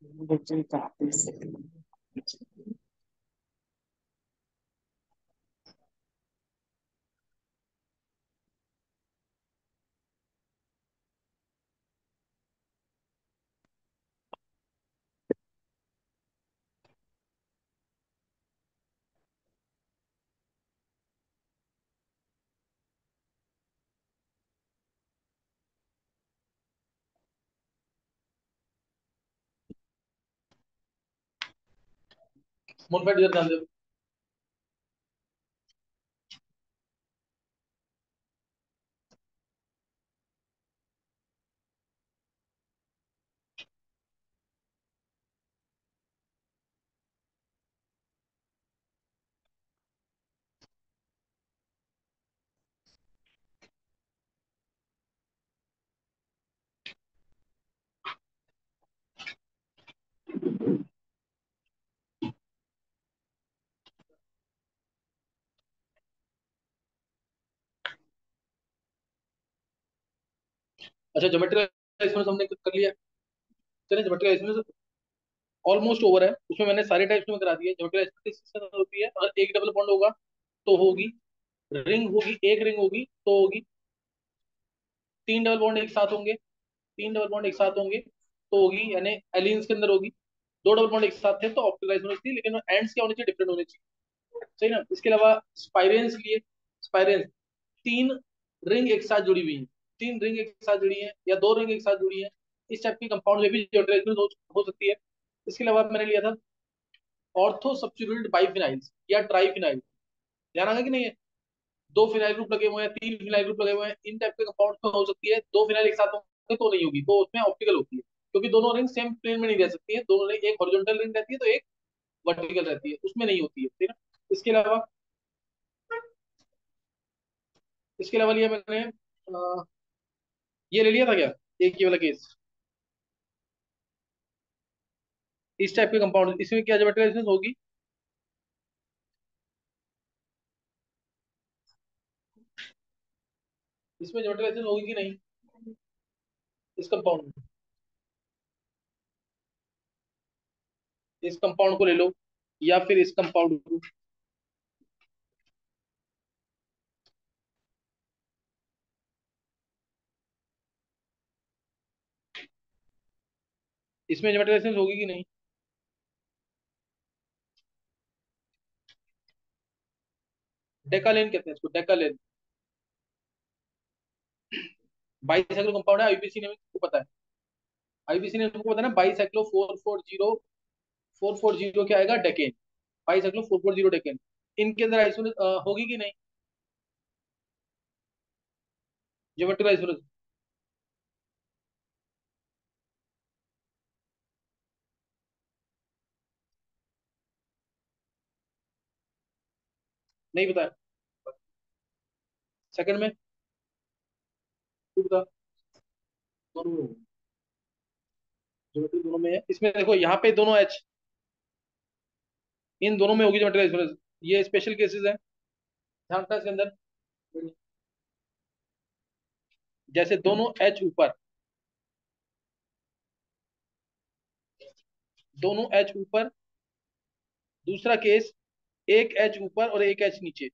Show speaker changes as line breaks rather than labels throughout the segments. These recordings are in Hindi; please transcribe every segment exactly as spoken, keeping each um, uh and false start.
बच्चे काफी से।
मुनफेट इधर ध्यान दे। अच्छा, ज्योमेट्री एक्सपेरिमेंट हमने कर लिया। चलिए, ज्योमेट्री एक्सपेरिमेंट ऑलमोस्ट ओवर है। उसमें मैंने सारे टाइप्स में करा दिए। ज्योमेट्री एक्सपेरिमेंट होती है, अगर एक डबल बॉन्ड होगा तो होगी, रिंग होगी, एक रिंग होगी तो होगी, तीन डबल बॉन्ड एक साथ होंगे, तीन डबल बॉन्ड एक साथ होंगे तो होगी, यानी एलियंस के अंदर होगी। दो डबल बॉन्ड एक साथ थे तो ऑप्टिकल आइसोमर्स थी, लेकिन एंड्स क्या होने चाहिए, डिफरेंट होने चाहिए। सही ना। इसके अलावा स्पाइरेंस लिए, स्पाइरेंस तीन रिंग एक साथ जुड़ी हुई हैं, तीन रिंग एक साथ जुड़ी हैं या दो रिंग एक साथ जुड़ी हैं, इस टाइप की कंपाउंड में भी ज्योमेट्री हो, हो सकती है। इसके अलावा मैंने लिया था ऑर्थो सब्स्टिट्यूटेड बाइफिनाइल्स या ट्राइफिनाइल। ध्यान आ गया कि नहीं है? दो फिनाइल ग्रुप लगे हुए हैं, तीन फिनाइल ग्रुप लगे हुए हैं, इन टाइप के कंपाउंड में हो सकती है। दो फिनाइल एक साथ होंगे तो नहीं होगी, तो उसमें ऑप्टिकल होती है, क्योंकि दोनों रिंग सेम प्लेन में नहीं रह सकती है। दोनों रिंग, एक हॉरिजॉन्टल रिंग रहती है तो एक वर्टिकल रहती है, उसमें नहीं होती है, ठीक है ना। इसके अलावा, इसके अलावा लिया मैंने अ, ये ले लिया था क्या, एक ये वाला केस, इस टाइप के कंपाउंड, इसमें क्या ज्योमेट्रिक होगी? इसमें ज्योमेट्रिक होगी कि नहीं, इस कंपाउंड में? इस कंपाउंड को ले लो या फिर इस कंपाउंड को, इसमें ज्योमेट्रिक होगी कि नहीं? डेकालेन कहते हैं इसको, डेकालेन। बाईसाइक्लो कंपाउंड है, आईपीसी नेम को पता है? आईपीसी नेम को पता है ना, bicyclo four four zero, four four zero क्या आएगा, decane. Bicyclo four four zero decane. इनके अंदर आइसोलेट होगी कि नहीं, ज्योमेट्रिक आइसोलेट? नहीं पता है? सेकंड में तू बता। दोनों में होगी, ज्योमेट्री दोनों में है। इसमें देखो यहाँ पे दोनों एच, इन दोनों में होगी ज्योमेट्रिक आइसोलेट। ये स्पेशल केसेस है, ध्यान रखना इसके अंदर। जैसे दोनों एच ऊपर, दोनों एच ऊपर। दूसरा केस, एक एच ऊपर और एक एच नीचे।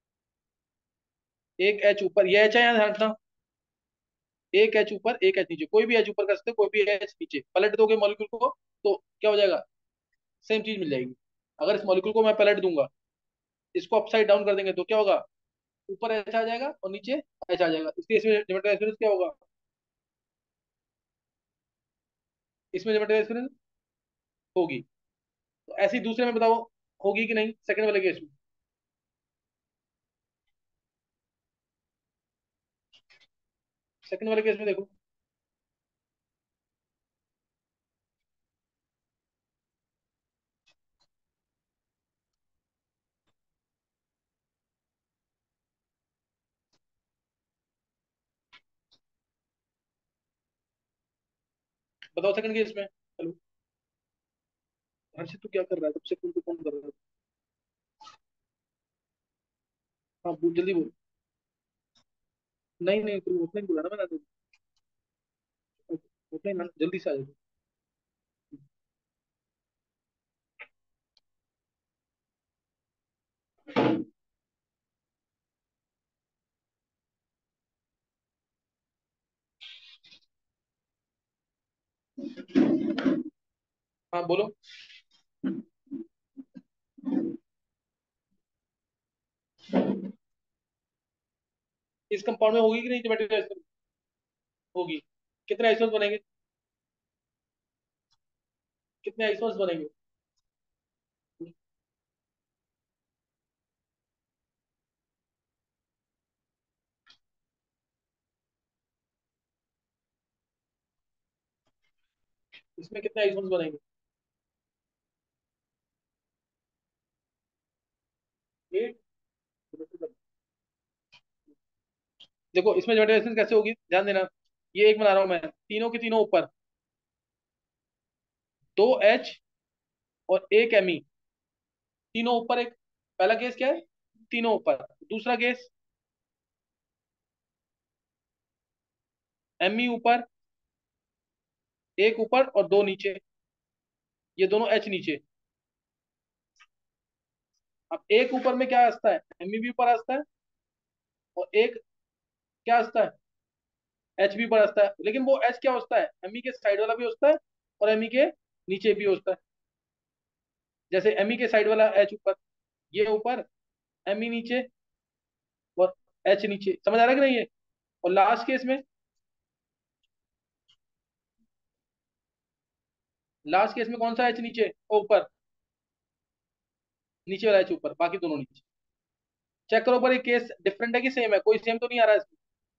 एक एच ऊपर, ये एच है यहाँ, ध्यान रखना। एक एच ऊपर, एक एच नीचे, कोई भी एच ऊपर कर सकते हो, कोई भी एच नीचे। पलट दोगे मॉलिक्यूल को तो क्या हो जाएगा, सेम चीज मिल जाएगी। अगर इस मॉलिक्यूल को मैं पलट दूंगा, इसको अपसाइड डाउन कर देंगे तो क्या होगा, ऊपर एच आ जाएगा और नीचे एच आ जाएगा। इसलिए इसमें ज्योमेट्रिक एक्सपीरियंस क्या होगा, इसमें ज्योमेट्रिक एक्सपीरियंस होगी। तो ऐसी दूसरे में बताओ, होगी कि नहीं, सेकंड वाले केस में? सेकंड वाले केस में देखो, बताओ सेकंड केस में। हेलो, हर्षित तू क्या कर रहा है, सबसे कौन फोन कर रहा है? हाँ बोल, जल्दी बोल। नहीं नहीं, तू उतना ही बोला ना मैंने तो, उतना ही ना, जल्दी से आ जाओ। हाँ बोलो। इस कंपाउंड में होगी कि नहीं ज्योमेट्रिकल आइसोमर? होगी। कितने आइसोमर्स बनेंगे? कितने आइसोमर्स बनेंगे? इसमें कितने आइसोमर्स बनेंगे? एट। देखो इसमें ज्योमेट्रिकल आइसोमर्स कैसे होगी, ध्यान देना। ये एक बना रहा हूं मैं, तीनों के तीनों ऊपर दो एच और एक एम ई। तीनों ऊपर एक। पहला केस क्या है? तीनों ऊपर। दूसरा केस एम ई ऊपर, एक ऊपर और दो नीचे। ये दोनों एच नीचे। अब एक ऊपर में क्या हंसता है, एम ई भी ऊपर हंसता है, और एक क्या हंसता है, एच भी ऊपर हंसता है। लेकिन वो एच क्या होता है, एम ई के साइड वाला भी होता है और एम ई के नीचे भी होता है। जैसे एम ई के साइड वाला एच ऊपर, ये ऊपर, एम ई नीचे और एच नीचे। समझ आ रहा है कि नहीं है? और लास्ट केस में, लास्ट केस में कौन सा एच नीचे और ऊपर? नीचे वाला एच ऊपर, बाकी दोनों नीचे। चेक करो पर ये केस डिफरेंट है कि सेम है, कोई सेम तो नहीं आ रहा है इसमें?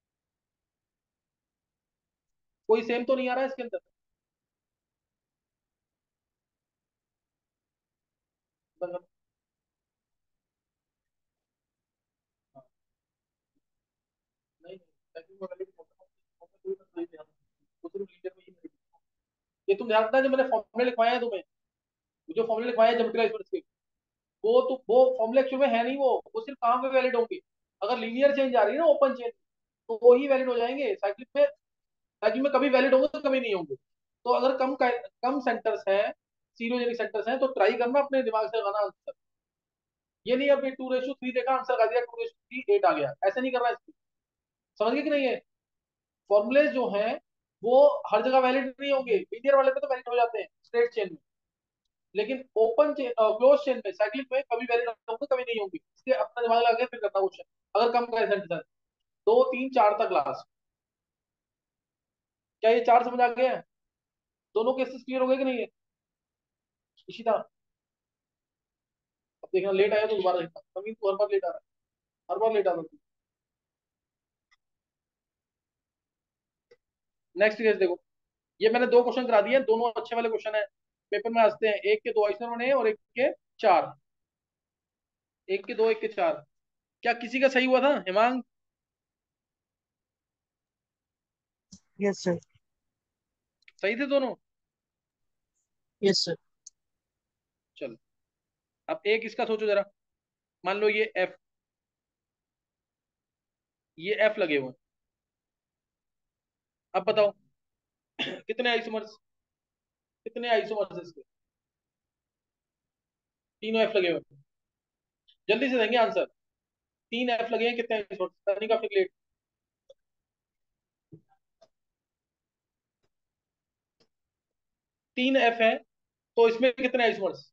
कोई सेम तो नहीं आ रहा है इसके अंदर? मतलब, हाँ, नहीं नहीं, second में valid होता है, उसमें कोई मतलब नहीं ध्यान। वो सिर्फ लीडर में ही नहीं। ये तुम ध्यान रखना, जो मैंने फॉर्मूले लिखवाए हैं तुम्हें, वो जो फॉर्मूले लिखवाए हैं ज्योमेट्रिकल इक्वेशंस के, वो तो वो फॉर्मूले एक्चुअल में है नहीं। वो वो सिर्फ कहाँ पे वैलिड होंगे, अगर लीनियर चेंज आ रही है ना, ओपन चेंज, तो वो ही वैलिड हो जाएंगे। साइक्लिक में, साइकिल में कभी वैलिड होंगे कभी नहीं होंगे। तो अगर कम कम सेंटर्स हैं, सीरोजेनिक सेंटर्स हैं, तो ट्राई करना अपने दिमाग से लगाना आंसर। ये नहीं अभी टू रेशो थ्री देखा आंसर का दिया, टू रेशो थ्री एट आ गया, ऐसा नहीं करना इसमें। समझ गए कि नहीं है? फॉर्मुलेज जो हैं वो हर जगह वैलिड नहीं होंगे। लीनियर वाले पे तो वैलिड हो जाते हैं स्ट्रेट चेन में, लेकिन ओपन चेन, क्लोज चेन में, साइक्लिक में कभी वैलिड होंगे कभी नहीं होंगे। इसलिए अपना दिमाग लगा के फिर करना क्वेश्चन, अगर कम का सेंटर। दो तीन चार तक लास्ट। क्या ये चार समझ आ गए हैं? दोनों केसेस क्लियर हो गए कि नहीं है? इशिता, अब देखना लेट आया तो दोबारा देखना, नवीन तू हर बार लेट आ रहा है, हर बार लेट आ रहा है। नेक्स्ट केस देखो, ये मैंने दो क्वेश्चन करा दिए, दोनों अच्छे वाले क्वेश्चन है। पेपर में हंसते हैं, एक के दो आइसर बने हैं और एक के चार। एक के दो, एक के चार। क्या किसी का सही हुआ था हिमांग?
Yes sir.
सही थे दोनों?
Yes sir.
चलो, अब एक इसका सोचो जरा। मान लो ये एफ, ये एफ लगे हुए हैं। अब बताओ कितने आइसोमर्स, कितने आइसोमर्स इसके? तीनों एफ लगे हुए हैं। जल्दी से देंगे आंसर। तीन एफ लगे हैं, कितने आइसोमर्स करने का लेट? तीन एफ है, तो इसमें कितने आइसोमर्स?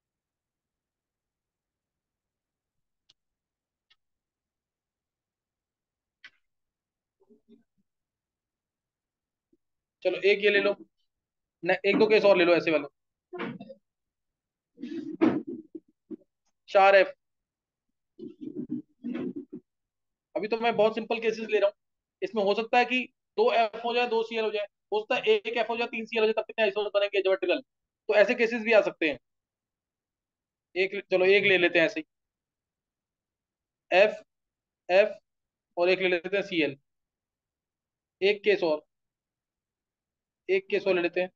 चलो एक ये ले लो, न, एक दो केस और ले लो ऐसे वाले। चार एफ। अभी तो मैं बहुत सिंपल केसेस ले रहा हूँ। इसमें हो सकता है कि दो एफ हो जाए, दो सी एल हो जाए, हो सकता है एक एफ हो जाए, तीन सी एल हो जाए, तब कितने आइसोमर्स बनेंगे ज्योमेट्रिकल। तो ऐसे केसेस भी आ सकते हैं। एक, चलो एक ले लेते हैं ऐसे ही, एफ, एफ, और एक ले लेते हैं सी एल। एक केस और, एक केस और ले लेते हैं।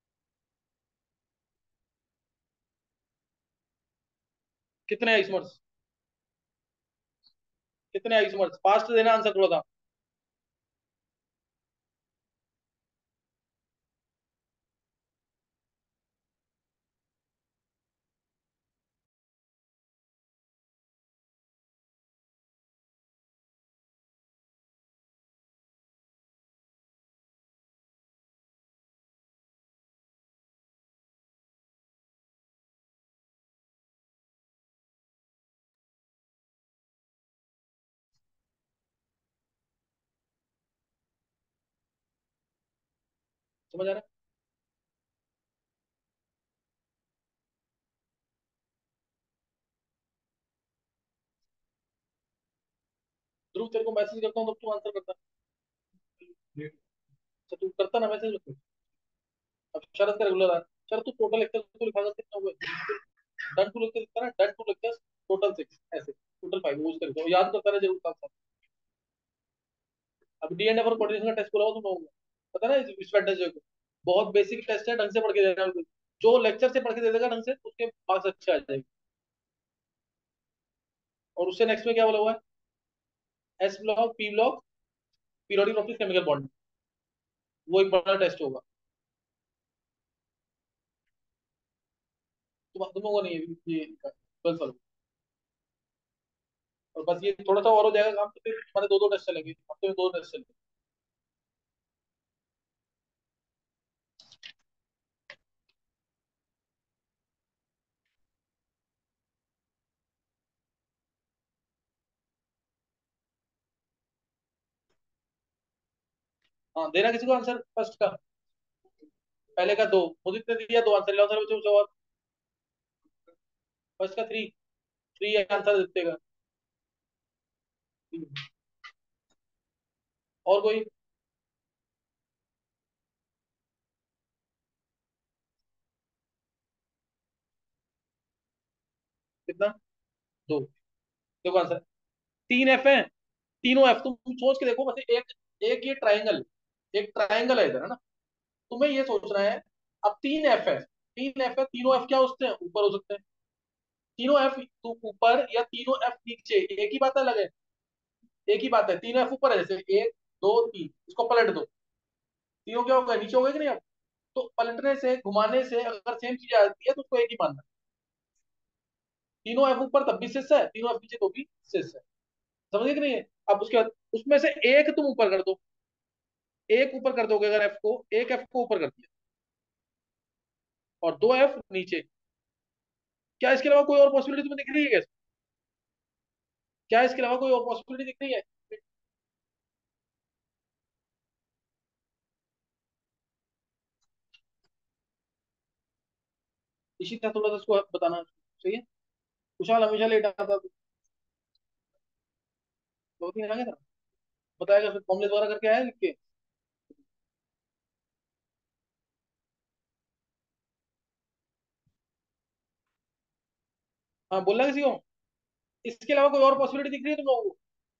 कितने आइसोमर्स, कितने आइसोमर्स, फास्ट देना आंसर थोड़ा सा। समझ आ रहा है? ध्रुव तेरे को मैसेज करता हूँ तब तू आंसर करता है। अच्छा तू करता ना मैसेज। अब शरद का रेगुलर है। शरद तू टोटल लेक्चर को लिखा था कितना हुए? डन टू लेक्चर लिखता ना, done two lecture total six ऐसे टोटल फाइव यूज करके याद करता रहे जरूर साथ साथ। अब डीएनए फॉर कोऑर्डिनेशन का टेस्ट बुलाओ तुम लोगों को, पता है ना इस वेडनेसडे को। बहुत बेसिक टेस्ट है, ढंग से पढ़ के देना बिल्कुल। जो लेक्चर से पढ़ के दे देगा ढंग से उसके मार्क्स अच्छे आ जाएंगे। और उससे नेक्स्ट में क्या बोला हुआ है? S block, P block, periodic properties, chemical bond. वो एक बड़ा टेस्ट होगा। तुम तुम लोगों को नहीं है ये ट्वेल्थ वालों को। और बस ये थोड़ा सा और हो जाएगा काम, तो फिर हमारे दो दो टेस्ट चलेंगे, हफ्ते में दो टेस्ट चलेंगे। हाँ देना किसी को आंसर फर्स्ट का। पहले का दो मुझे ने दिया, दो आंसर लाओ सर बच्चों और। फर्स्ट का थ्री, थ्री आंसर देगा। और कोई? कितना? दो। देखो आंसर तीन एफ है। तीनों एफ तुम सोच के देखो, बस एक एक ये ट्राइंगल, एक ट्राइंगल है इधर, है ना? तुम्हें ये सोचना है। अब तीन एफ है, तीन एफ है, तीनों एफ क्या हो सकते हैं? ऊपर हो सकते हैं। तीनों एफ तो ऊपर या तीनों एफ नीचे, एक ही बात है, अलग है। एक ही बात है, तीनों एफ ऊपर है, जैसे एक दो तीन, इसको पलट दो। तीनों क्या होगा? नीचे हो गए कि नहीं अब? तो पलटने से, घुमाने से अगर सेम चीज आती है तो उसको एक ही मानना। तीनों एफ ऊपर तब भी सिस है, तीनों एफ नीचे तो भी सिस है। समझ कि नहीं है? अब उसके बाद उसमें से एक तुम ऊपर कर दो। एक ऊपर कर दोगे अगर एफ को, एक एफ को ऊपर कर दिया और दो एफ नीचे। क्या इसके अलावा कोई और पॉसिबिलिटी तुम्हें दिख रही है क्या? क्या इसके अलावा कोई और पॉसिबिलिटी दिख रही है? इसी तरह थोड़ा सा उसको बताना चाहिए। खुशहाल हमेशा लेट आता था, दो तीन आगे था, बताएगा फिर फॉर्मुले द्वारा करके आया लिख के। हाँ बोलना किसी को। इसके अलावा कोई और पॉसिबिलिटी दिख रही है तुम लोगों को?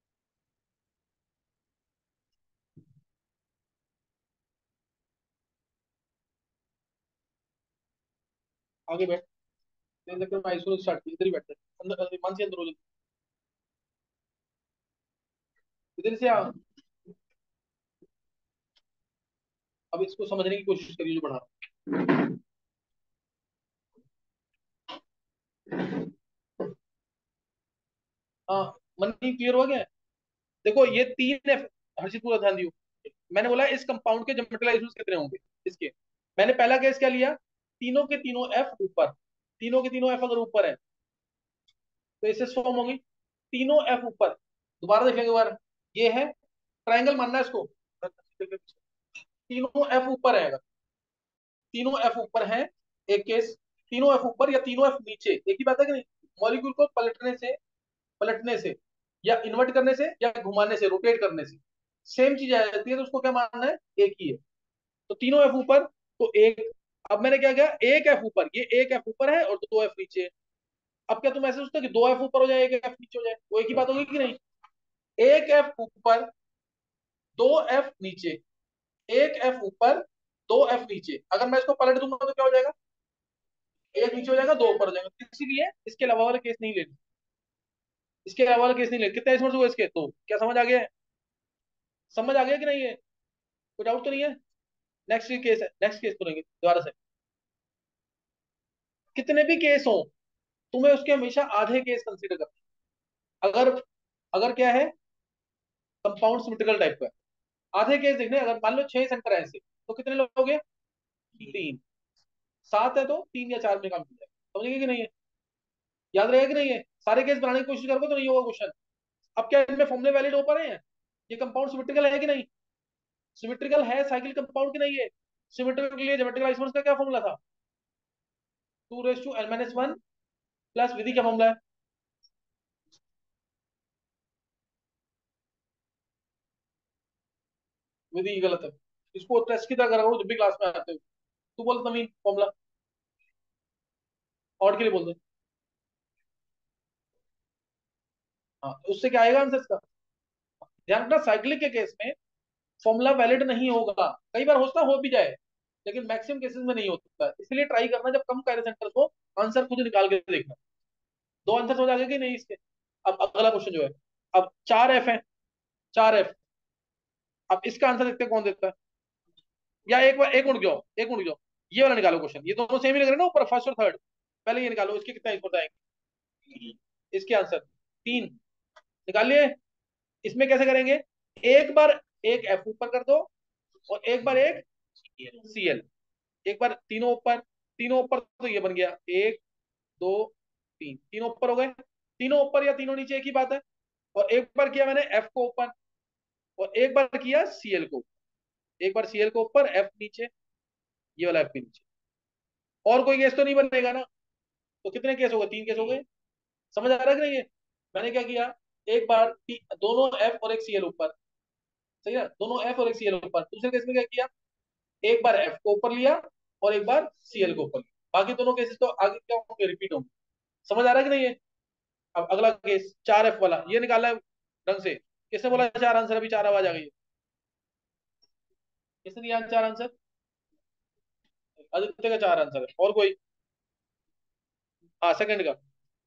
आगे बैठ, तेरे चक्कर में आइसोलेशन स्टार्ट की, इधर ही बैठते अंदर, अंदर मान से अंदर हो जाए। इधर से आ। अब इसको समझने की कोशिश करिए जो बढ़ा। हाँ मन क्लियर हो गया? देखो ये तीन एफ, हर चीज पूरा ध्यान दियो। मैंने बोला इस कंपाउंड के ज्योमेट्रिकल कितने होंगे इसके। मैंने पहला केस क्या लिया? तीनों के तीनों एफ ऊपर, तीनों के तीनों एफ अगर ऊपर है तो इससे फॉर्म होगी। तीनों एफ ऊपर, दोबारा देखेंगे एक बार। ये है ट्राइंगल मानना है इसको। तीनों एफ ऊपर है अगर, तीनों एफ ऊपर है, एक केस। तीनों एफ ऊपर या तीनों एफ नीचे, एक ही बात है कि नहीं? मॉलिक्यूल को पलटने से, पलटने से या इन्वर्ट करने से या घुमाने से, रोटेट करने से सेम चीज आ जाती है, तो उसको क्या मानना है? एक ही है। तो तीनों एफ ऊपर, तो एक। अब मैंने क्या किया? एक एफ ऊपर, ये एक एफ ऊपर है और दो एफ नीचे है। अब क्या तुम ऐसे सोचते हो कि दो एफ ऊपर हो जाए एक एफ नीचे हो जाए, वो एक ही बात होगी कि नहीं? एक एफ ऊपर, दो एफ नीचे, एक एफ ऊपर, दो एफ नीचे। अगर मैं इसको पलट दूंगा तो क्या हो जाएगा? एक नीचे हो जाएगा, दो ऊपर हो जाएगा। इसीलिए इसके अलावा वाला केस नहीं लेना। इसके अलावा वाला केस नहीं लेना। कितने इसमें हुए इसके? तो क्या समझ आ गया है? समझ आ गया कि नहीं है? कोई डाउट तो नहीं है? नेक्स्ट केस है, नेक्स्ट केस करेंगे दोबारा से। कितने भी केस हो, तुम्हें उसके हमेशा आधे केस कंसीडर करना है। अगर, अगर क्या है, कंपाउंड सिमेट्रिकल टाइप का है, आधे केस देखने। अगर मान लो छह सेंटर है ऐसे, तो कितने लोग हो गए? तीन। सात है तो तीन या चार में काम किया जाएगा। समझेंगे कि नहीं है? याद रहेगा कि नहीं है? सारे केस बनाने की कोशिश करोगे तो नहीं होगा क्वेश्चन। अब क्या इनमें फॉर्मूले वैलिड हो पा रहे हैं? ये कंपाउंड सिमेट्रिकल है कि नहीं? सिमेट्रिकल है साइकिल कंपाउंड की नहीं है? सिमेट्रिकल के लिए ज्योमेट्रिकल आइसोमर्स का क्या फॉर्मूला था? Two raise to n minus one plus विधि क्या फॉर्मूला है? विधि गलत है। इसको टेस्ट की तरह करा करो जब भी क्लास में आते हो। तू बोल नवीन फॉर्मूला, और के लिए बोल दे। हाँ, उससे क्या आएगा आंसर इसका? ध्यान रखना, साइक्लिक के केस में फॉर्मूला वैलिड नहीं होगा। कई बार होता हो भी जाए, लेकिन मैक्सिमम केसेस में नहीं होता है। इसलिए ट्राई करना जब कम कायदे सेंटर हो, आंसर खुद निकाल के देखना। दो आंसर समझ आ गए कि नहीं इसके? अब अगला क्वेश्चन जो है, अब चार एफ है, चार एफ। अब इसका आंसर देखते हैं कौन देता है। या एक बार एक उठ जाओ, एक उठ जाओ, ये वाला निकालो क्वेश्चन। ये दोनों सेम ही लग रहे हैं ना ऊपर, फर्स्ट और थर्ड। पहले ये निकालो, इसके कितना इसको बताएंगे। इसके आंसर तीन निकाल लिए। इसमें कैसे करेंगे? एक बार एक एफ ऊपर कर दो, और एक बार एक सीएल। एक बार तीनों ऊपर, तीनों ऊपर तो ये बन गया एक, दो, तीन, तीनों ऊपर हो गए। तीनों ऊपर या तीनों नीचे एक ही बात है। और एक बार किया मैंने एफ को ऊपर, और एक बार किया सीएल को। एक बार सीएल को ऊपर, एफ नीचे, ये वाला एफ भी नीचे। और कोई केस तो नहीं बनेगा ना? तो कितने केस हो गए? तीन केस हो गए। समझ आ रहा है कि नहीं ये? मैंने क्या किया, एक बार ती- दोनों एफ और एक सीएल ऊपर, सही है, दोनों एफ और एक सीएल ऊपर। दूसरे केस में क्या किया, एक बार एफ को ऊपर लिया और एक बार सीएल को ऊपर लिया। बाकी दोनों केसेस तो आगे क्या होंगे, रिपीट होंगे। समझ आ रहा है कि नहीं ये? अब अगला केस चार एफ वाला, ये निकालना है ढंग से। किसने बोला चार आंसर? अभी चार आवाज आ गई है। किसने दिया चार आंसर? आदित्य का चार आंसर है, और कोई? हाँ, सेकंड का।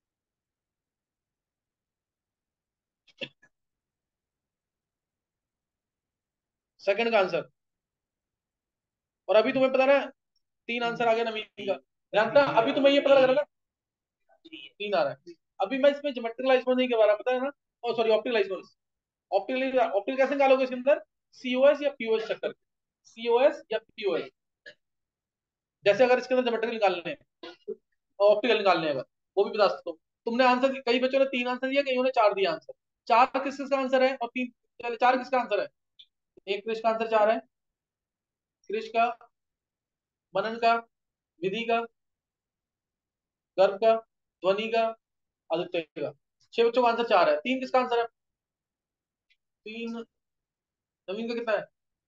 सेकंड का आंसर। और अभी तुम्हें पता ना, तीन आंसर आ गया नवीन का। ध्यान रखना, अभी तुम्हें ये पता लग रहा है ना, तीन आ रहा है। अभी मैं इसमें ज्योमेट्रिकल आइसोमर्स नहीं करवा रहा, पता है ना? Oh sorry, optical isomers. Optical optical कैसे निकालोगे इसके अंदर? सीओएस या पीओएस चक्कर, सीओएस या पीओएस। जैसे अगर इसके अंदर ज्योमेट्रिकल निकालने हैं और ऑप्टिकल निकालने हैं, अगर वो भी बता सकता हूँ। तुमने आंसर, कई बच्चों ने तीन आंसर दिया, कईयों ने चार दिया आंसर। चार किस किसका आंसर है, और तीन, चार किसका आंसर है? एक कृष का आंसर चार है, कृष का, मनन का, विधि का, गर्भ का, ध्वनि का, आदित्य का। छह बच्चों का आंसर चार है, तीन किसका आंसर है? तीन। नवीन का कितना है?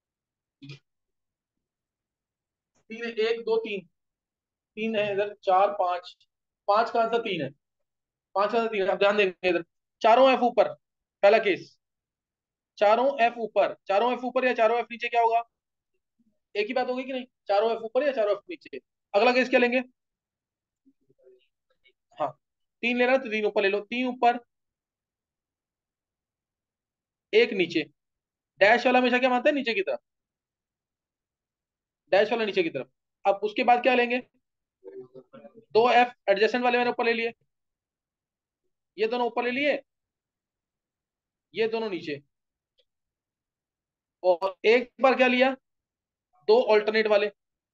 तीन है, एक दो तीन। तीन है इधर, चार पांच। पांच का आंसर तीन है। पांच का आंसर तीन है। अब ध्यान देंगे इधर, चारों एफ ऊपर, पहला केस। चारों एफ ऊपर, चारों एफ ऊपर या चारों एफ नीचे, क्या होगा? एक ही बात होगी कि नहीं? चारों एफ ऊपर या चारों एफ नीचे। अगला केस क्या लेंगे? हाँ, तीन लेना है तो तीन ऊपर ले लो, तीन ऊपर, एक नीचे। डैश वाला हमेशा क्या मानता है? नीचे की तरफ। डैश वाला नीचे की तरफ। अब उसके बाद क्या लेंगे? दो एफ एडजेसेंट वाले मैंने ऊपर ले लिए, ये दोनों ऊपर ले लिए, ये दोनों नीचे। और एक बार क्या लिया, दो ऑल्टरनेट वाले।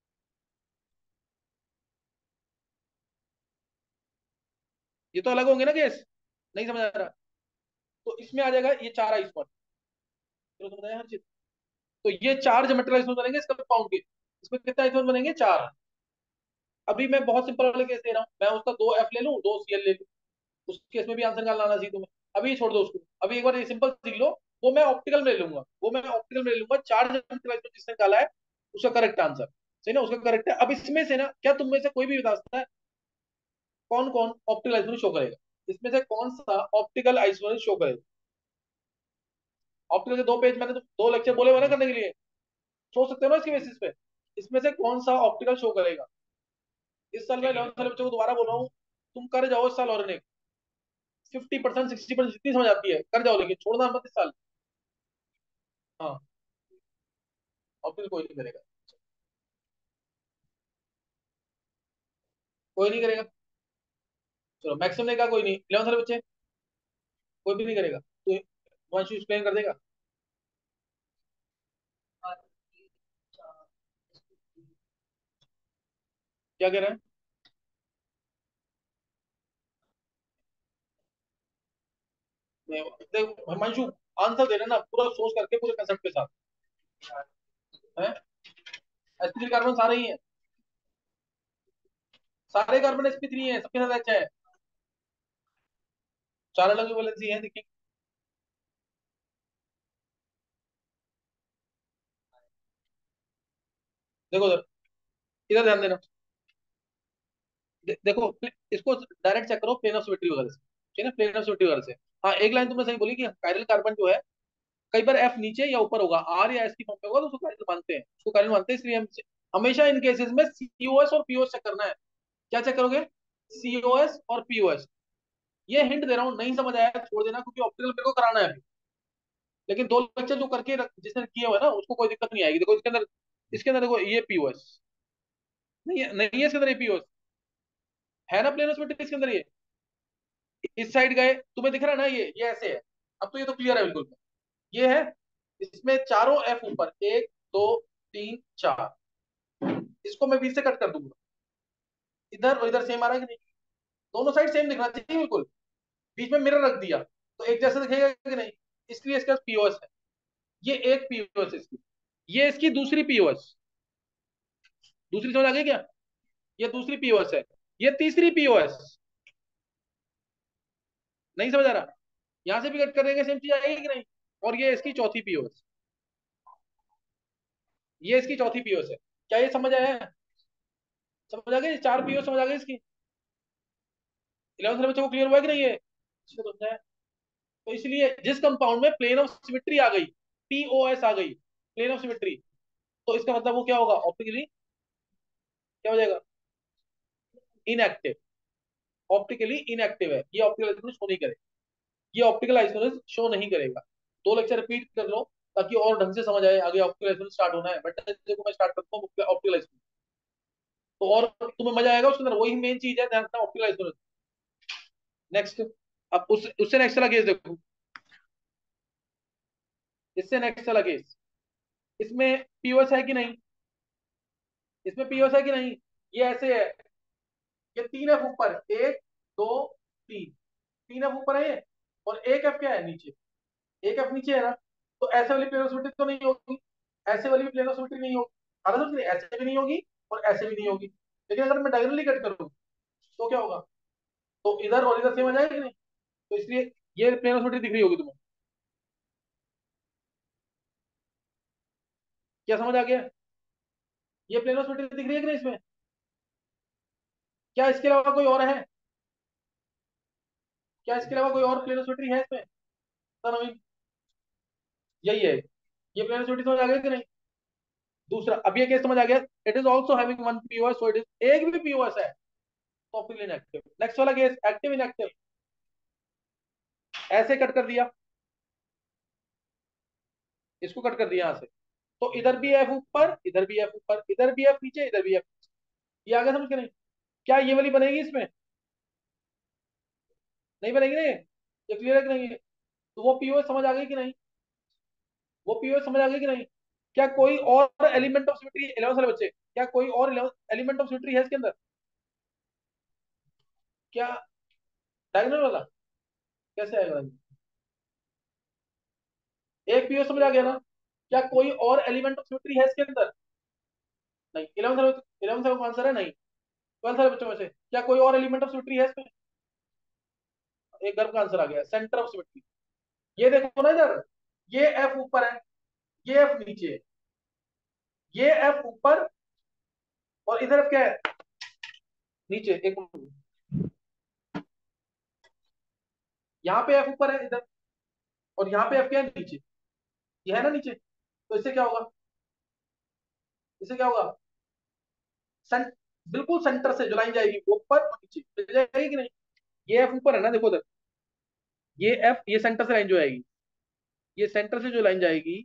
ये तो अलग होंगे ना केस? नहीं समझ आ रहा? तो इसमें आ जाएगा ये चार आई स्पॉट। चलो समझ आया हर चीज। तो ये चार ज्योमेट्रिकल आइसोमर्स बनेंगे इसका कंपाउंड के। इसमें कितने आइसोमर्स बनेंगे? चार। अभी मैं बहुत सिंपल वाले केस दे रहा हूँ, मैं उसका दो एफ ले लूँ, दो सीएल ले लूँ। उस केस में भी आंसर निकालना आना चाहिए तुम्हें। अभी ये छोड़ दो उसको, अभी एक बार ये सिंपल सीख लो। वो मैं ऑप्टिकल में ले लूंगा, वो मैं ऑप्टिकल में ले लूंगा। चार ज्योमेट्रिकल आइसोमर्स जिसने निकाला है उसका करेक्ट आंसर। सही ना? उसका करेक्ट है। अब इसमें से ना, क्या तुम में से कोई भी बता सकता है कौन कौन ऑप्टिकल आइसोमर्स शो करेगा? इसमें से कौन सा ऑप्टिकल आइसोमर्स शो करेगा? ऑप्टिकल के दो पेज मैंने तो दो लेक्चर बोले हुए ना करने के लिए, सोच सकते हो ना इसके बेसिस पे। इसमें से कौन सा ऑप्टिकल शो करेगा? इस साल मैं इलेवंथ वाले बच्चों को दोबारा बोल रहा हूँ, तुम कर जाओ इस साल और एक फिफ्टी परसेंट सिक्सटी परसेंट जितनी समझ आती है कर जाओ, लेकिन छोड़ना मत इस साल। हाँ, ऑप्टिकल कोई नहीं करेगा। कोई नहीं करेगा। चलो, मैक्सिमम ने कहा कोई नहीं, इलेवंथ वाले बच्चे कोई भी नहीं करेगा, तो वंश एक्सप्लेन कर देगा। क्या कह रहे हैं? नहीं, देख हिमांशु, आंसर दे रहे ना पूरा सोच करके, पूरे कंसेप्ट के साथ है। एस पी थ्री कार्बन सारे ही हैं, सारे कार्बन एस पी थ्री है, सबके साथ अच्छा है। चार अलग वैलेंसी है, देखिए। देखो उधर, इधर ध्यान देना। दे, देखो प्ले- इसको डायरेक्ट चेक करो प्लेन ऑफ सिमेट्री वगैरह से, ठीक है ना, प्लेन ऑफ सिमेट्री वगैरह से। हाँ एक लाइन तुमने सही बोली कि कायरल कार्बन जो है, कई बार एफ नीचे या ऊपर होगा, आर या एस की फॉर्म में होगा तो उसको कायरल मानते हैं, उसको कायरल मानते हैं, इसलिए हम हमेशा इन केसेस में सीओएस और पीओएस चेक करना है। क्या चेक करोगे? सीओएस और पीओएस। ये हिंट दे रहा हूँ, नहीं समझ आया छोड़ देना, क्योंकि ऑप्टिकल मेरे को कराना है अभी। लेकिन दो लेक्चर जो करके रख- जिसने किए हुए ना उसको कोई दिक्कत नहीं आएगी। देखो इसके अंदर, इसके अंदर देखो ये पीओएस नहीं है, नहीं है इसके अंदर ये पीओएस है ना, प्लेन सिमेट्री इसके अंदर ये। इस साइड गए, तुम्हें दिख रहा है ना, ये ये ऐसे है। अब तो ये तो क्लियर है बिल्कुल। ये है, इसमें चारों एफ ऊपर, एक दो तीन चार, इसको मैं बीच से कट कर दूंगा। इधर और इधर सेम आ रहा है कि नहीं? दोनों साइड सेम दिखना चाहिए बिल्कुल। बीच में मिरर रख दिया तो एक जैसा दिखेगा कि नहीं, इसलिए इसका पीओएस है। ये एक पीओएस इसकी, ये इसकी दूसरी पीओएस। दूसरी समझ आ गई क्या? ये दूसरी पीओएस है, ये तीसरी पीओएस। नहीं समझ आ रहा? यहां से भी कट करेंगे सेम चीज आएगी कि नहीं? और ये इसकी चौथी पीओएस, ये इसकी चौथी पीओएस है। क्या ये समझ आया है? समझ आ गई, चार पीओएस समझ आ गई इसकी। इलेवंथ बच्चों को क्लियर हुआ कि नहीं है? इसको समझा है? तो इसलिए जिस कंपाउंड में प्लेन ऑफ सिमेट्री आ गई, पीओएस आ गई, प्लेन ऑफ सिमेट्री, तो इसका मतलब वो क्या होगा ऑप्टिकली? क्या हो जाएगा? इनएक्टिव। ऑप्टिकली इनएक्टिव है ये, ऑप्टिकल आइसोलेशन शो नहीं करेगा, ये ऑप्टिकल आइसोलेशन शो नहीं करेगा। दो लेक्चर रिपीट कर लो ताकि और ढंग से समझ आए, आगे ऑप्टिकल आइसोलेशन स्टार्ट होना है। बट देखो मैं स्टार्ट करता हूँ ऑप्टिकल आइसोलेशन, तो और तुम्हें मजा आएगा उसके अंदर। वही मेन चीज है, ध्यान रखना, ऑप्टिकल आइसोलेशन। नेक्स्ट, अब उस उससे नेक्स्ट वाला केस देखो, इससे नेक्स्ट वाला केस, इसमें पीओएस है कि नहीं? इसमें पीओएस है कि नहीं? ये ऐसे है, ये तीन एफ ऊपर, एक दो तीन, तीन एफ ऊपर है ये, और एक एफ क्या है नीचे, एक एफ नीचे है ना। तो ऐसे वाली प्लेनोसिमेट्री तो नहीं होगी, ऐसे वाली भी प्लेनोसिमेट्री नहीं होगी, हालांकि समझ रहे हैं? ऐसे भी नहीं होगी और ऐसे भी नहीं होगी। लेकिन अगर मैं डायगोनली कट करूँ तो क्या होगा? तो इधर और इधर सेम आ जाएगा कि नहीं? तो इसलिए ये प्लेनोसिमेट्री दिख रही होगी तुम्हें। क्या समझ आ गया? ये प्लेनोसिमेट्री दिख रही है कि नहीं इसमें? क्या इसके अलावा कोई और है? क्या इसके अलावा कोई और प्लेनोसिमेट्री है इसमें? बता नवीन। यही है, ये प्लेनोसिमेट्री समझ आ गया कि नहीं? दूसरा, अब ये केस समझ आ गया, it is also having one POS, so it is, एक भी पीओएस है तो ऑप्टिकली इनएक्टिव। नेक्स्ट वाला केस, एक्टिव इनएक्टिव। ऐसे कट कर दिया, इसको कट कर दिया यहां से, तो इधर भी एफ ऊपर, इधर भी एफ ऊपर, इधर भी एफ नीचे, इधर भी एफ। ये आगे समझ के नहीं? क्या ये वाली बनेगी इसमें? नहीं बनेगी ना ये? ये क्लियर है कि नहीं? तो वो पीओएस समझ आ गई कि नहीं? वो पीओएस समझ आ गई कि नहीं? क्या कोई और एलिमेंट ऑफ सिमेट्री, इलेवन साल बच्चे, क्या कोई और एलिमेंट ऑफ सिमेट्री है इसके अंदर? क्या डायगोनल वाला? कैसे आएगा? एक पीओएस समझ आ गया ना? क्या कोई और एलिमेंट ऑफ सिमेट्री है इसके अंदर? नहीं। इलेवन साल, इलेवन साल का आंसर है नहीं। ट्वेल्थ साल बच्चों में से क्या कोई और एलिमेंट ऑफ सिमेट्री है इसमें? एक गर्भ का आंसर आ गया, सेंटर ऑफ सिमेट्री। ये देखो ना इधर, ये एफ ऊपर है, ये एफ नीचे है, ये एफ ऊपर, और इधर क्या है? नीचे। एक मिनट। यहाँ पे एफ ऊपर है इधर, और यहाँ पे एफ क्या है? नीचे। ये है ना नीचे, तो इससे क्या होगा? इससे क्या होगा? सें, बिल्कुल सेंटर से जो लाइन जाएगी वो ऊपर और नीचे मिल जाएगी कि नहीं? ये एफ ऊपर है ना, देखो उधर, ये एफ, ये सेंटर से लाइन जो आएगी, ये सेंटर से जो लाइन जाएगी,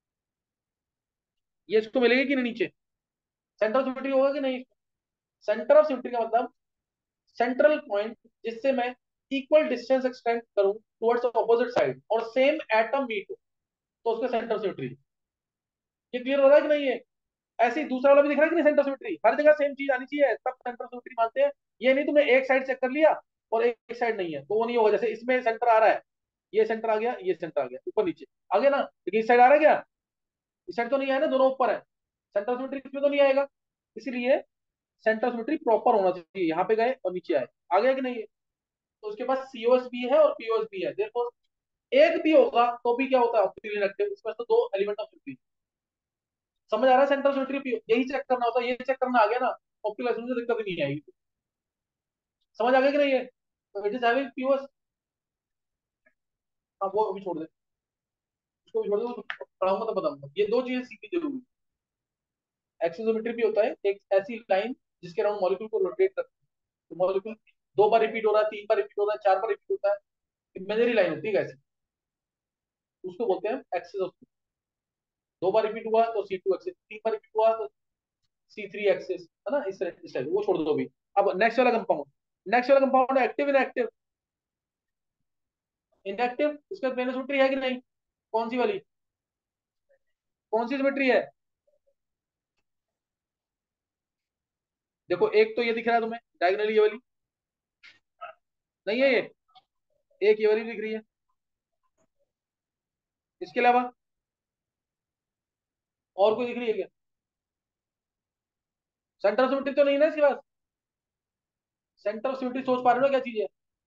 ये इसको मिलेगी कि नहीं नीचे? सेंटर ऑफ सिमेट्री होगा कि नहीं? सेंटर ऑफ सिमेट्री का मतलब सेंट्रल पॉइंट जिससे मैं इक्वल डिस्टेंस एक्सटेंड करूं टुवर्ड्स ऑपोजिट साइड और सेम एटम मीट हो, तो उसका सेंटर ऑफ सिमेट्री। ये क्लियर हो रहा है कि नहीं है? ऐसे ही दूसरा वाला भी दिख रहा है कि नहीं? सेंटर ऑफ सिमेट्री हर जगह सेम चीज आनी चाहिए, तब सेंटर ऑफ सिमेट्री मानते हैं। ये नहीं तुमने एक साइड चेक कर लिया और एक, एक साइड नहीं है तो वो नहीं होगा। जैसे इसमें सेंटर आ रहा है, ये सेंटर आ गया, ये सेंटर आ गया, ऊपर नीचे आ गया ना, लेकिन इस साइड आ रहा है क्या? इस साइड तो नहीं है ना, दोनों ऊपर है। सेंटर ऑफ सिमेट्री इसमें तो नहीं आएगा, इसीलिए सेंटर ऑफ सिमेट्री प्रॉपर होना चाहिए, यहाँ पे गए और नीचे आए, आ गया कि नहीं है? तो उसके पास सीओएस भी है और पीओएस भी है, देखो एक भी होगा तो भी क्या होता है, ऑप्टिकली इनएक्टिव, इसके पास तो दो एलिमेंट ऑफ सिमेट्री। समझ आ रहा है? सेंटर ऑफ सिमेट्री यही चेक करना होता है, ये चेक करना आ गया ना, ऑप्टिकल में दिक्कत ही नहीं आएगी। समझ आ गया कि नहीं है? तो इट इज हैविंग पीओएस। हाँ वो अभी छोड़ दे, उसको भी छोड़ दे, वो पढ़ाऊंगा तो बताऊंगा, ये दो चीजें सीखनी जरूरी। एक्सेसोमेट्री भी होता है एक ऐसी लाइन जिसके अराउंड मॉलिक्यूल को रोटेट करती है, तो मॉलिक्यूल दो बार रिपीट हो रहा है, तीन बार रिपीट हो रहा है, चार बार रिपीट होता है, इमेजरी लाइन होती है ऐसी, उसको बोलते हैं एक्सेस ऑफ। दो बार रिपीट हुआ तो सी टू एक्सेस, तीन बार रिपीट हुआ तो सी थ्री एक्सेस, है ना, इस तरह इस टाइप, वो छोड़ दो अभी। अब नेक्स्ट वाला कंपाउंड, नेक्स्ट वाला कंपाउंड है एक्टिव इनएक्टिव। इनएक्टिव इसका प्लेनर सिमेट्री है कि नहीं? कौन सी वाली, कौन सी सिमेट्री है? देखो एक तो ये दिख रहा है तुम्हें डायगोनली, ये वाली नहीं है ये, एक ये वाली दिख रही है, इसके अलावा और कोई दिख रही है क्या? सेंटर ऑफ सिमेट्री तो नहीं ना इसके पास? सेंटर ऑफ सिमेट्री सोच पा रहे हो ना क्या चीज है?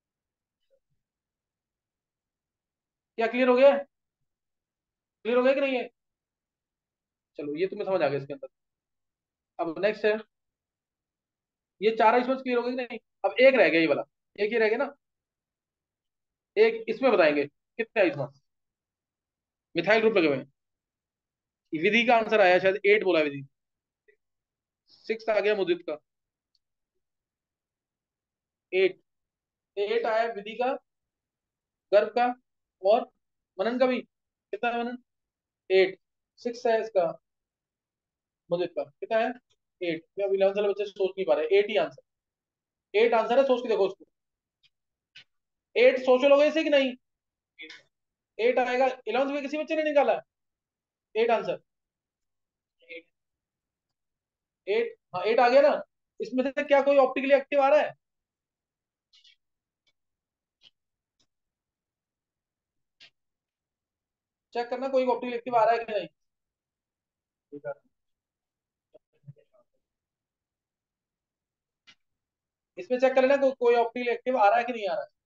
क्या क्लियर हो गया? क्लियर हो गया कि नहीं है? चलो ये तुम्हें समझ आ गया इसके अंदर। अब नेक्स्ट है, ये चार इसमें क्लियर हो गए कि नहीं? अब एक रह गया ये वाला, एक ही रह गया ना, एक इसमें बताएंगे कितने हैं इसमें मिथाइल ग्रुप लगे हुए हैं। विधि का आंसर आया शायद एट बोला विधि, सिक्स आ गया मुदित का, एट, एट आया विधि का, गर्भ का, और मनन का भी, कितना है मनन? एट, सिक्स है इसका मुदित का, कितना है? एट। मैं अब इलेवन साल बच्चे सोच नहीं पा रहे, एट ही आंसर, एट आंसर है, सोच के देखो उसको, एट सोच लोगे इसे कि नहीं? एट आएगा, इलेवंथ में किसी बच्चे ने निकाला? एट आंसर, एट, हाँ एट आ गया ना। इसमें से क्या कोई ऑप्टिकली एक्टिव आ रहा है? चेक करना कोई ऑप्टिकली एक्टिव आ रहा है कि नहीं। इसमें चेक कर लेना को, कोई ऑप्टिकली एक्टिव आ रहा है कि नहीं आ रहा है।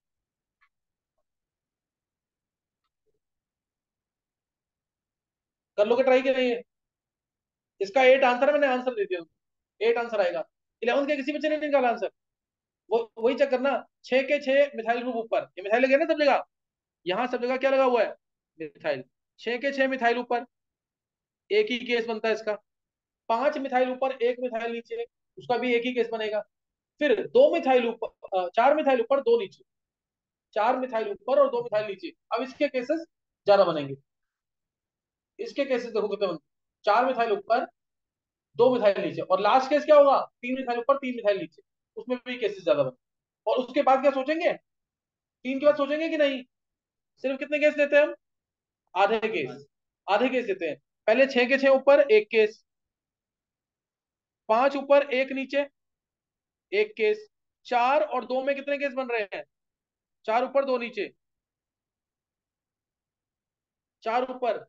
कर लोगे ट्राई कि नहीं है? इसका एट आंसर है, मैंने आंसर दे दिया, एट आंसर आएगा। इलेवंथ के किसी बच्चे ने निकाला आंसर? वो वही चेक करना, छह के छह मिथाइल ग्रुप ऊपर, ये मिथाइल लगे ना सब जगह, यहाँ सब जगह क्या लगा हुआ है? मिथाइल। छह के छह मिथाइल ऊपर, एक ही केस बनता है इसका। पांच मिथाइल ऊपर एक मिथाइल नीचे, उसका भी एक ही केस बनेगा। फिर दो मिथाइल ऊपर, अ, चार मिथाइल ऊपर दो नीचे, चार मिथाइल ऊपर और दो मिथाइल नीचे, अब इसके केसेस ज्यादा बनेंगे। इसके केसेस देखो कितने बनते, चार मिथाइल ऊपर दो मिथाइल नीचे, और लास्ट केस क्या होगा, तीन मिथाइल ऊपर तीन मिथाइल नीचे, उसमें भी केसेस ज्यादा बनेंगे। और उसके बाद क्या सोचेंगे, तीन के बाद सोचेंगे कि नहीं, सिर्फ कितने केस लेते हैं हम? आधे केस, आधे केस लेते हैं। पहले छह के छह ऊपर एक केस, पांच ऊपर एक नीचे एक केस, चार और दो में कितने केस बन रहे हैं? चार ऊपर दो नीचे, चार ऊपर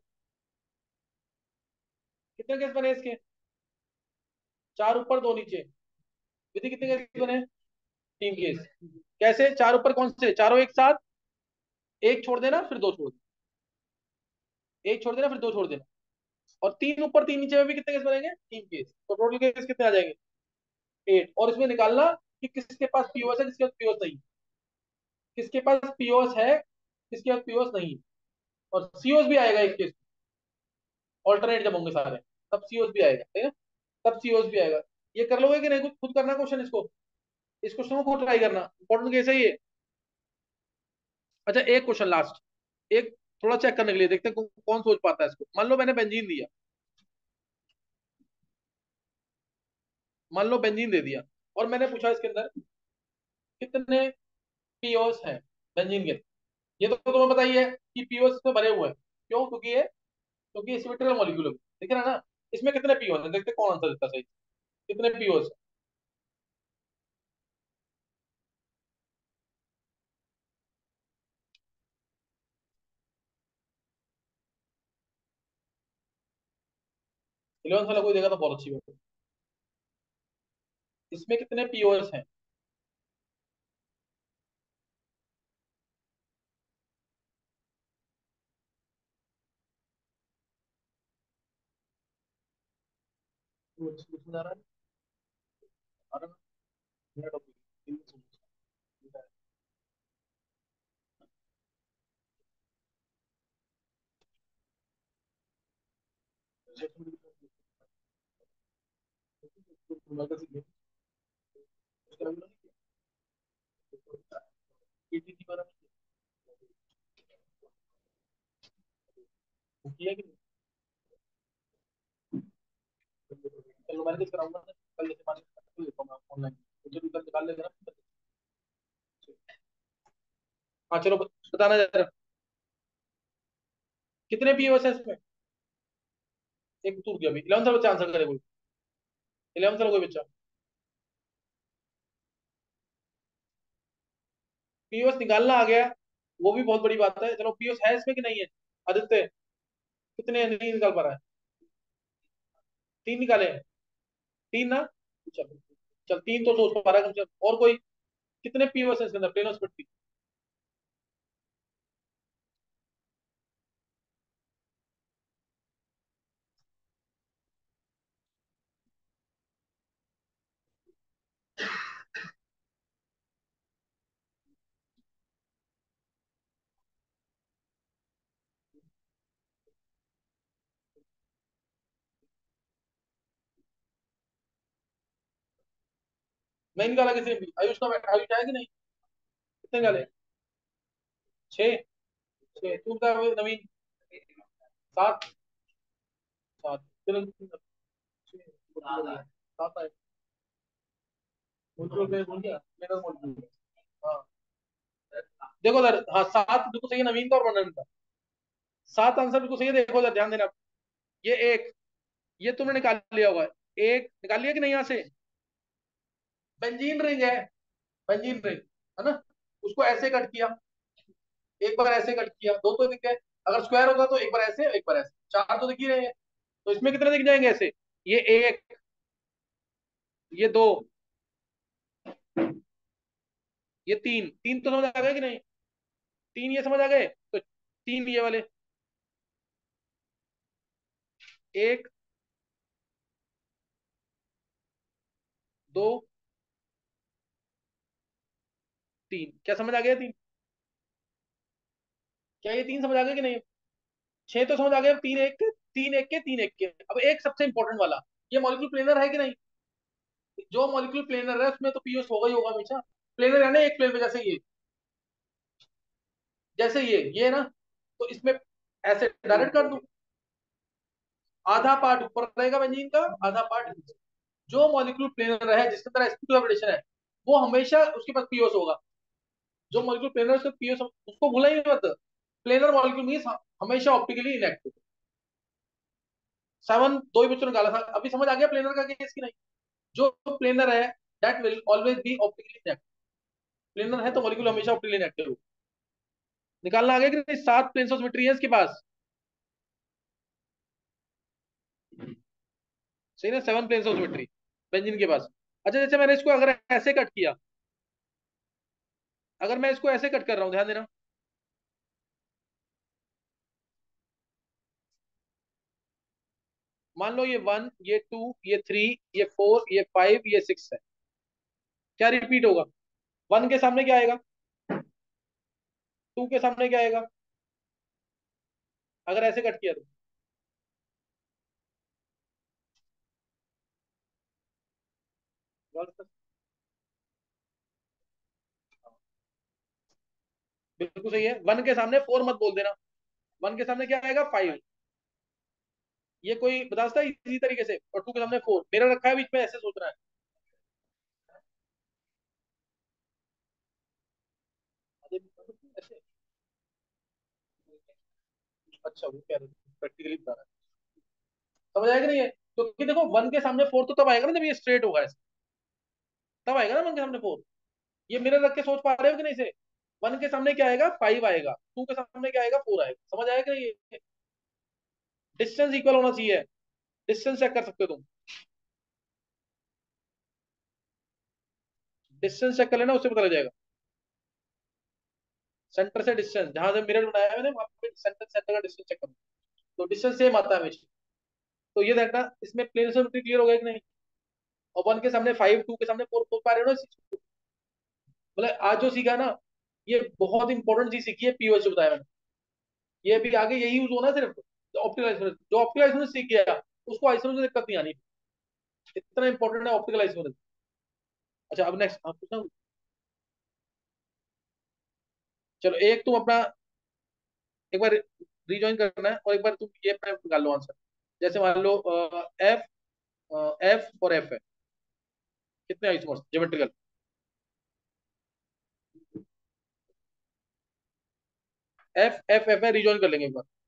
कितने केस बने इसके? चार ऊपर दो नीचे, विधि कितने केस बने? तीन केस। कैसे? चार ऊपर कौन से चारों एक साथ, एक छोड़ देना फिर दो छोड़ देना, एक छोड़ देना फिर दो छोड़ देना, और तीन ऊपर तीन नीचे में भी कितने केस बनेंगे? तीन केस, तो टोटल केस कितने आ जाएंगे? एट। और इसमें निकालना कि किसके पास पीओएस है, किसके पास पीओएस नहीं, किसके पास पीओएस है, किसके पास पीओएस नहीं। और सीओएस भी आएगा एक केस, ऑल्टरनेट जब होंगे सारे, तब सीओएस भी आएगा, ठीक है, तब सीओएस भी आएगा। ये कर लोगे कि नहीं, खुद खुद करना क्वेश्चन इसको, इस क्वेश्चन को खुद ट्राई करना, इंपॉर्टेंट केस है ये। अच्छा एक क्वेश्चन लास्ट, एक थोड़ा चेक करने के लिए, देखते हैं कौ, कौन सोच पाता है इसको। मान लो मैंने बेंजीन दिया, मान लो बेंजीन दे दिया, और मैंने पूछा इसके अंदर कितने पीओस हैं बेंजीन के। ये तो तुम्हें बताइए कि पीओस में भरे हुए हैं, क्यों? क्योंकि ये, क्योंकि ये सिमेट्रिकल मॉलिक्यूल है, दिख रहा है ना। इसमें कितने पीओस हैं, देखते हैं कौन आंसर देता है सही, कितने पीओस? इलेवन वाला कोई देगा तो बहुत अच्छी बात है। इसमें कितने पीओएस हैं? कुछ कुछ बता रहा है? आ रहा है? मिनट हो गई। किया कि नहीं? चलो मैंने कुछ कराऊंगा ना, कल जैसे मान लीजिए ऑनलाइन, मुझे भी कल निकाल लेगा ना। हाँ चलो बताना जरा, कितने पीओएस है इसमें? एक टूट गया अभी। इलेवन साल बच्चा आंसर करे कोई? इलेवन साल कोई बच्चा? पीओएस निकालना आ गया, वो भी बहुत बड़ी बात है। चलो पीओएस है इसमें कि नहीं है? आदित्य, कितने नहीं निकाल पा रहा है? तीन निकाले हैं? तीन ना? चल, चल तीन तो सोच पा रहा है कम से कम। और कोई? कितने पीओएस है इसके अंदर, प्लेन स्पीड? नहीं निकाला किसी ने भी? आयुष का आयुष है कि नहीं? कितने निकाले? छह? छह तू का नवीन? सात? सात चलो, छह, सात आए। मॉलिक्यूल में बोल दिया मेरा मॉलिक्यूल। हाँ देखो उधर, हाँ सात बिल्कुल सही है नवीन का और वर्णन का। सात आंसर बिल्कुल सही है, देखो उधर ध्यान देना। ये एक, ये तुमने निकाल लिया हुआ है। एक निकाल लिया कि नहीं यहाँ से? बेंजीन रिंग है, बेंजीन रिंग है ना। उसको ऐसे कट किया, एक बार ऐसे कट किया, दो तो दिख गए। अगर स्क्वायर होगा तो एक बार ऐसे एक बार ऐसे, चार तो दिख ही रहे हैं। तो इसमें कितने दिख जाएंगे ऐसे? ये एक, ये दो, ये तीन। तीन तो समझ आ गए कि नहीं? तीन ये समझ आ गए तो तीन ये वाले, एक, दो, तीन। क्या समझ आ गया तीन? क्या ये तीन समझ आ गया कि नहीं? छह तो समझ आ गया। तीन एक के, तीन एक के, तीन एक के। अब एक सबसे इंपॉर्टेंट वाला, ये मॉलिक्यूल प्लेनर है कि नहीं? जो मॉलिक्यूल प्लेनर है उसमें तो पीओएस होगा ही होगा हमेशा। प्लेनर है ना एक प्लेन में, जैसे ये, जैसे ये ये ना। तो इसमें ऐसे डायरेक्ट कर दूं, आधा पार्ट ऊपर रहेगा बेंजीन का, आधा पार्ट नीचे। जो मॉलिक्यूल प्लेनर है जिसके अंदर sp2 हाइब्रिडेशन है, वो हमेशा उसके पास पीओएस होगा। जो मॉलिक्यूल प्लेनर उसके पीओएस, उसको भूला ही नहीं मत। प्लेनर मॉलिक्यूल मींस हमेशा ऑप्टिकली इनएक्टिव। सेवन दो ही बच्चों ने निकाला था, अभी समझ आ गया प्लेनर का केस की नहीं? जो प्लेनर है that will always be optically inactive. Planar है तो मॉलिक्यूल हमेशा ऑप्टिकली इनएक्टिव। निकालना आ गया कि नहीं? सात प्लेन्स ऑफ सिमेट्री है इसके पास, सही ना? Seven planes of symmetry benzene के पास। अच्छा जैसे मैंने इसको अगर ऐसे कट किया, अगर मैं इसको ऐसे कट कर रहा हूं, ध्यान देना। मान लो ये वन, ये टू, ये थ्री, ये फोर, ये फाइव, ये सिक्स है। क्या रिपीट होगा? वन के सामने क्या आएगा? टू के सामने क्या आएगा? अगर ऐसे कट किया तो बिल्कुल सही है। वन के सामने फोर मत बोल देना। वन के सामने क्या आएगा? फाइव। ये कोई बता सकता है इसी तरीके से? और टू के सामने फोर, मेरा रखा है बीच में, ऐसे सोचना है। ऐसे। अच्छा वो क्या प्रैक्टिकली बता रहा है, समझ आएगा नहीं है? क्योंकि देखो वन के सामने फोर तो तब आएगा ना जब ये स्ट्रेट होगा ऐसे, तब आएगा ना वन के सामने फोर। ये मिरर रख के सोच पा रहे हो कि नहीं से? वन के सामने क्या आएगा? फाइव आएगा। टू के सामने क्या आएगा? फोर आएगा। समझ आएगा कि नहीं? डिस्टेंस इक्वल होना चाहिए। डिस्टेंस चेक कर सकते हो तुम। डिस्टेंस चेक कर लेना, उससे पता लग जाएगा। सेंटर से डिस्टेंस, जहां से मिरर बनाया है मैंने वहां पे सेंटर सेंटर का डिस्टेंस चेक करना। तो डिस्टेंस सेम आता है हमेशा। तो ये देखना इसमें प्लेन सिमेट्री क्लियर हो गया कि नहीं। और वन के सामने फाइव, टू के सामने फोर, फोर पा रहे हो ना इस चीज को? मतलब आज जो सीखा ना, ये बहुत इंपॉर्टेंट चीज सीखी है, पीओएच बताया मैंने। ये भी आगे यही यूज होना सिर्फ। ऑप्टिकल आइसोलेशन, जो ऑप्टिकल आइसोलेशन सीख गया उसको आइसोलेशन से दिक्कत नहीं आनी। इतना इंपॉर्टेंट है ऑप्टिकल आइसोलेशन। अच्छा, अब नेक्स्ट आप पूछना। चलो, एक तुम अपना एक बार रिजॉइन करना है, और एक बार तुम ये अपना निकाल लो आंसर। जैसे मान लो एफ, एफ और एफ है, कितने isomers geometrical? F F F है, रिजॉइन कर लेंगे एक बार।